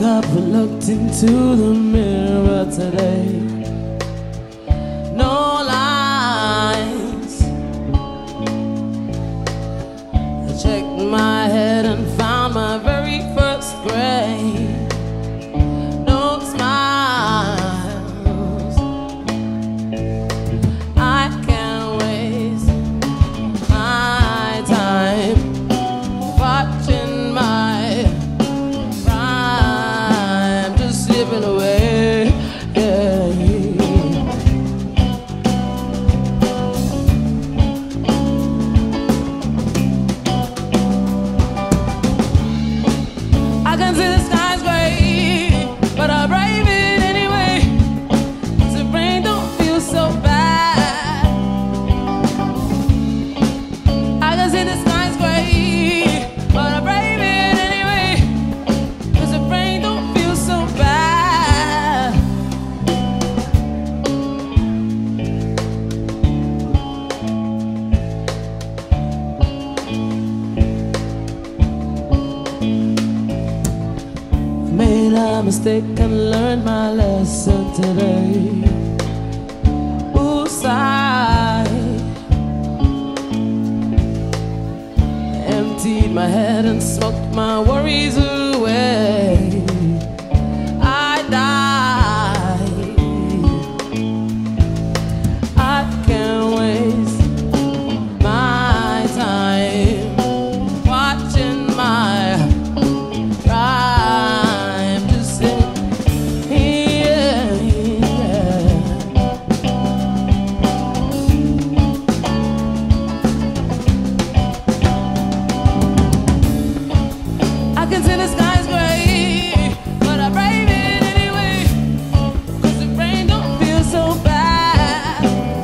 up and looked into the mirror today. No lines. I checked my head and found my very first grade. No smiles. I can't waste my time watching my rhyme just slipping away. Yeah. I can see the sky's gray, but I brave it anyway, 'cause the rain don't feel so bad. I can see the sky's gray, but I brave it anyway, 'cause the rain don't feel so bad. Made a mistake and learned my lesson today. Ooh, sigh. Emptied my head and smoked my worries away. I died. I can't waste my time watching my rhyme just sing. Yeah, yeah. I can see the sky's gray, but I brave it anyway, 'cause the rain don't feel so bad.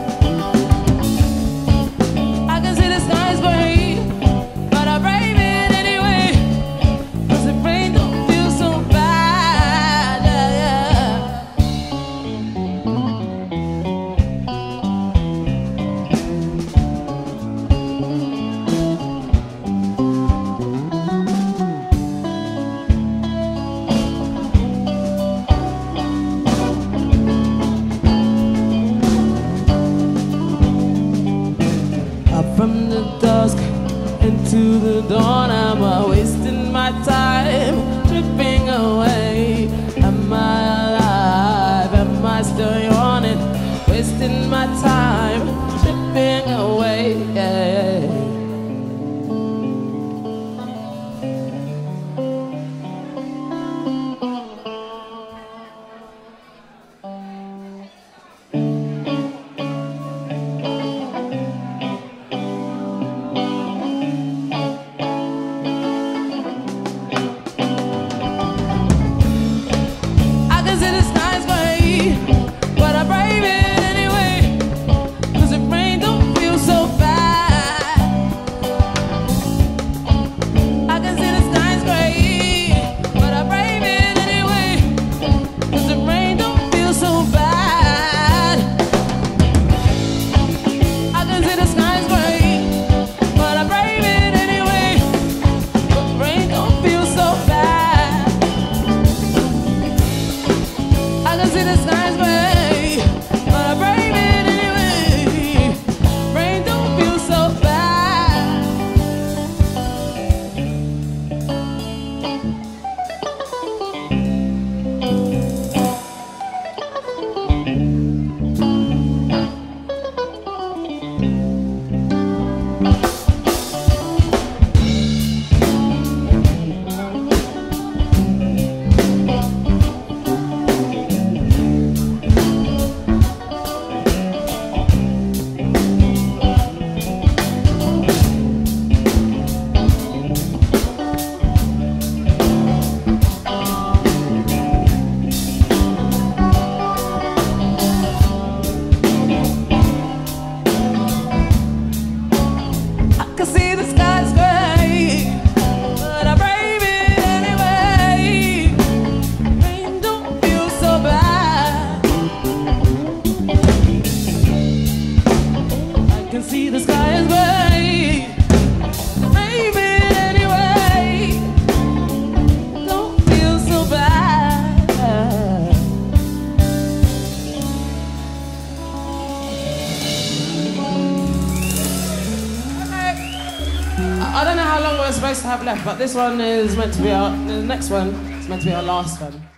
I can see the sky's gray, but I brave it anyway, 'cause the rain don't feel so bad. Yeah, yeah. Up from the dusk into the dawn, am I wasting my time tripping away? Am I alive? Am I still yawning? Wasting my time tripping away. Yeah. I can see the sky's gray, but I brave it anyway, 'cause the rain don't feel so bad. I can see the sky's gray, but I brave it anyway, 'cause the rain don't feel so bad. I can see the sky's gray, but I brave it anyway, but the rain don't feel so bad. I can see the sky's gray, but I brave it anyway. Rain don't feel so bad. I don't know how long we're supposed to have left, but this one is meant to be the next one is meant to be our last one.